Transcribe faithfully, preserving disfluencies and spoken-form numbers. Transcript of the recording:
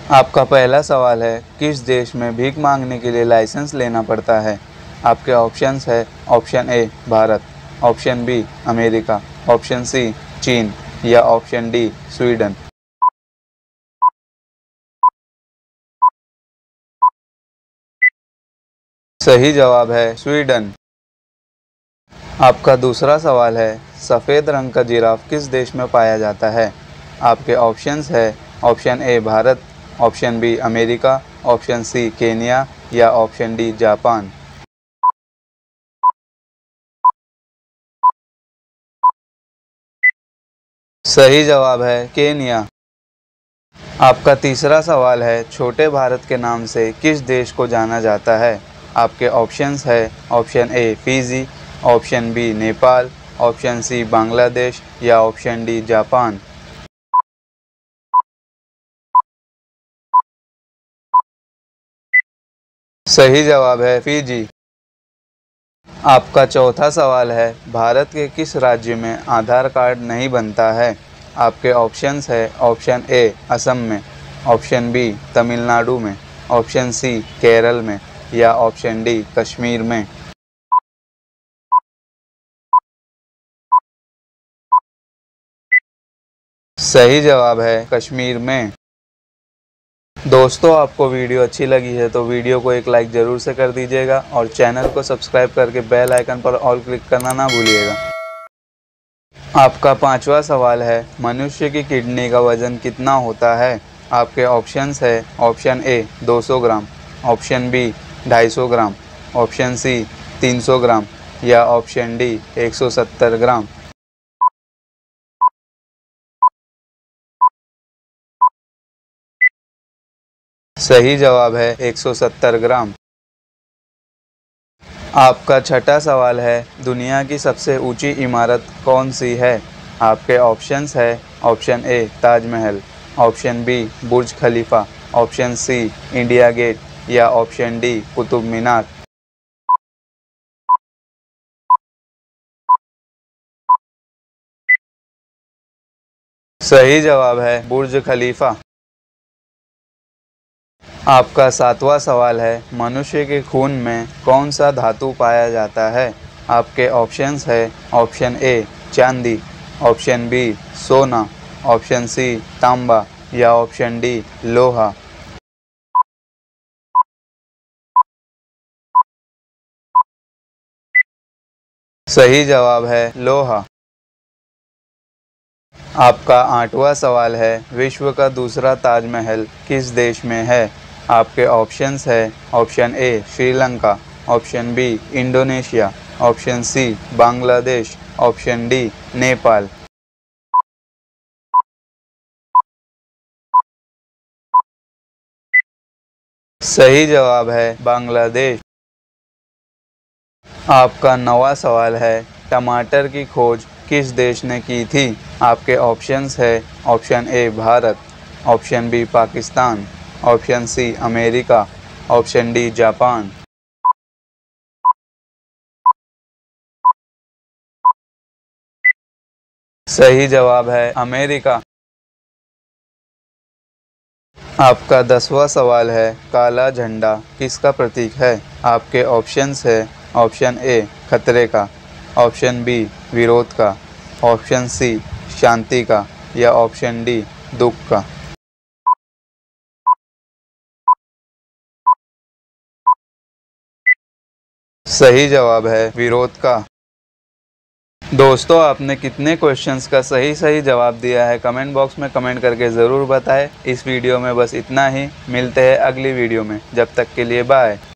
आपका पहला सवाल है, किस देश में भीख मांगने के लिए लाइसेंस लेना पड़ता है? आपके ऑप्शंस है option A Bharat, option B America, option C चीन या ऑप्शन डी स्वीडन। सही जवाब है स्वीडन। आपका दूसरा सवाल है, सफ़ेद रंग का जिराफ किस देश में पाया जाता है? आपके ऑप्शंस है option A Bharat, option B America, option C Kenya या ऑप्शन डी जापान। सही जवाब है केन्या। आपका तीसरा सवाल है, छोटे भारत के नाम से किस देश को जाना जाता है? आपके ऑप्शंस है option A Fiji, option B Nepal, option C Bangladesh या ऑप्शन डी जापान। सही जवाब है फिजी। आपका चौथा सवाल है, भारत के किस राज्य में आधार कार्ड नहीं बनता है? आपके ऑप्शंस है ऑप्शन ए असम में, ऑप्शन बी तमिलनाडु में, ऑप्शन सी केरल में या ऑप्शन डी कश्मीर में। सही जवाब है कश्मीर में। दोस्तों, आपको वीडियो अच्छी लगी है तो वीडियो को एक लाइक ज़रूर से कर दीजिएगा और चैनल को सब्सक्राइब करके बेल आइकन पर ऑल क्लिक करना ना भूलिएगा। आपका पांचवा सवाल है, मनुष्य की किडनी का वज़न कितना होता है? आपके ऑप्शंस है ऑप्शन ए दो सौ ग्राम, ऑप्शन बी ढाई सौ ग्राम, ऑप्शन सी तीन सौ ग्राम या ऑप्शन डी एक सौ सत्तर ग्राम। सही जवाब है एक सौ सत्तर ग्राम। आपका छठा सवाल है, दुनिया की सबसे ऊंची इमारत कौन सी है? आपके ऑप्शंस है option A Taj Mahal, option B Burj Khalifa, option C India Gate या ऑप्शन डी कुतुब मीनार। सही जवाब है बुर्ज खलीफा। आपका सातवां सवाल है, मनुष्य के खून में कौन सा धातु पाया जाता है? आपके ऑप्शंस है ऑप्शन ए चांदी, ऑप्शन बी सोना, ऑप्शन सी तांबा या ऑप्शन डी लोहा। सही जवाब है लोहा। आपका आठवां सवाल है, विश्व का दूसरा ताजमहल किस देश में है? आपके ऑप्शंस है option A Sri Lanka, option B Indonesia, option C Bangladesh, option D Nepal. सही जवाब है बांग्लादेश। आपका नौवां सवाल है, टमाटर की खोज किस देश ने की थी? आपके ऑप्शंस है option A Bharat, option B Pakistan, option C America, option D Japan. सही जवाब है अमेरिका। आपका दसवां सवाल है, काला झंडा किसका प्रतीक है? आपके ऑप्शंस है ऑप्शन ए खतरे का, ऑप्शन बी विरोध का, ऑप्शन सी शांति का या ऑप्शन डी दुख का। सही जवाब है विरोध का। दोस्तों, आपने कितने क्वेश्चंस का सही सही जवाब दिया है कमेंट बॉक्स में कमेंट करके ज़रूर बताएं। इस वीडियो में बस इतना ही। मिलते हैं अगली वीडियो में, जब तक के लिए बाय।